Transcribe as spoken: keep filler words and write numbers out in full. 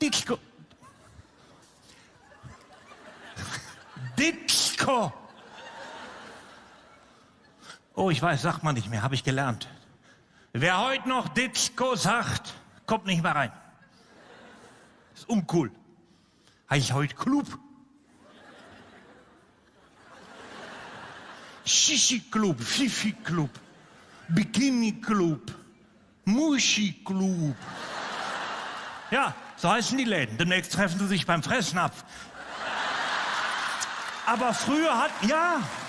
Disco. Disco. Oh, ich weiß, sagt man nicht mehr, habe ich gelernt. Wer heute noch Disco sagt, kommt nicht mehr rein. Ist uncool. Heißt heute Club. Shishi Club, Fifi Club, Bikini Club, Mushi Club. Ja, so heißen die Läden. Demnächst treffen sie sich beim Fressnapf. Aber früher hat, ja...